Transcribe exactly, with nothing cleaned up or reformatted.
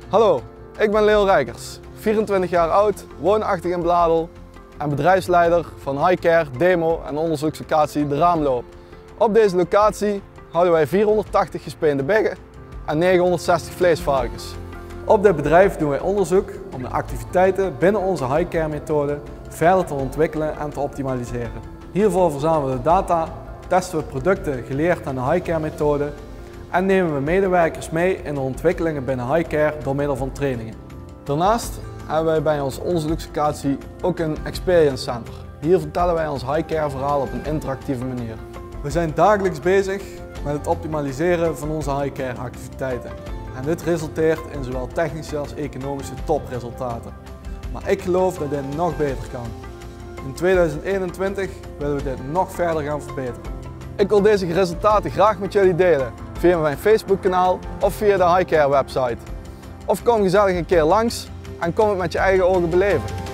Hallo, ik ben Leo Rijkers, vierentwintig jaar oud, woonachtig in Bladel en bedrijfsleider van Highcare, demo en onderzoekslocatie De Raamloop. Op deze locatie houden wij vierhonderdtachtig gespeende biggen en negenhonderdzestig vleesvarkens. Op dit bedrijf doen wij onderzoek om de activiteiten binnen onze Highcare methode verder te ontwikkelen en te optimaliseren. Hiervoor verzamelen we data, testen we producten geleerd aan de Highcare methode en nemen we medewerkers mee in de ontwikkelingen binnen Highcare door middel van trainingen. Daarnaast hebben wij bij onze onderzoekslocatie ook een experience center. Hier vertellen wij ons Highcare verhaal op een interactieve manier. We zijn dagelijks bezig met het optimaliseren van onze Highcare activiteiten. En dit resulteert in zowel technische als economische topresultaten. Maar ik geloof dat dit nog beter kan. In tweeduizend eenentwintig willen we dit nog verder gaan verbeteren. Ik wil deze resultaten graag met jullie delen via mijn Facebook kanaal of via de Highcare website. Of kom gezellig een keer langs en kom het met je eigen ogen beleven.